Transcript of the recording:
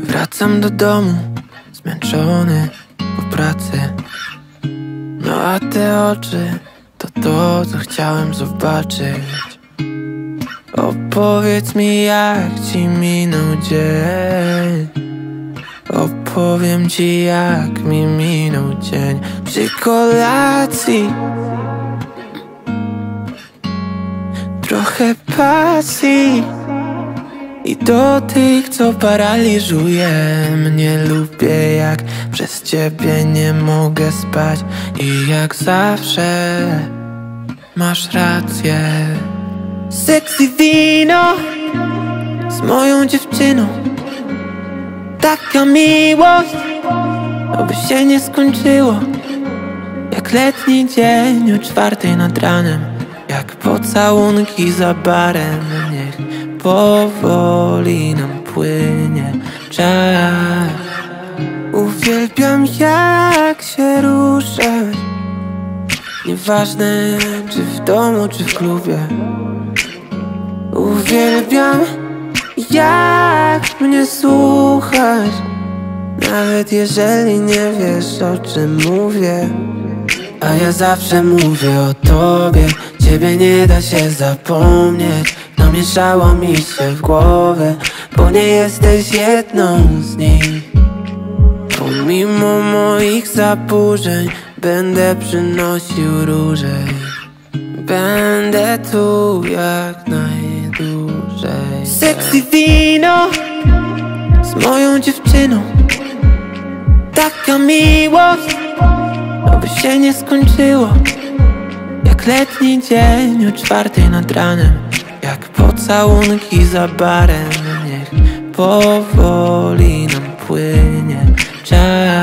Wracam do domu, zmęczony po pracy. No a te oczy to to, co chciałem zobaczyć. Opowiedz mi, jak ci minął dzień. Opowiem ci, jak mi minął dzień. Przy kolacji trochę pasji i dotyk, co paraliżuje mnie. Lubię, jak przez ciebie nie mogę spać. I jak zawsze masz rację. Sexy wino z moją dziewczyną, taka miłość, oby się nie skończyło. Jak letni dzień o 4 nad ranem, jak pocałunki za barem. Niech powoli nam płynie czas. Uwielbiam, jak się ruszasz, nieważne czy w domu, czy w klubie. Uwielbiam, jak mnie słuchasz, nawet jeżeli nie wiesz, o czym mówię. A ja zawsze mówię o tobie, ciebie nie da się zapomnieć. Namieszało mi się w głowie, bo nie jesteś jedną z nich. Pomimo moich zaburzeń będę przynosił róże. Będę tu jak najdłużej. Sexy wino z moją dziewczyną, taka miłość, oby się nie skończyło. Jak letni dzień o 4 nad ranem, jak pocałunki za barem. Niech powoli nam płynie czas.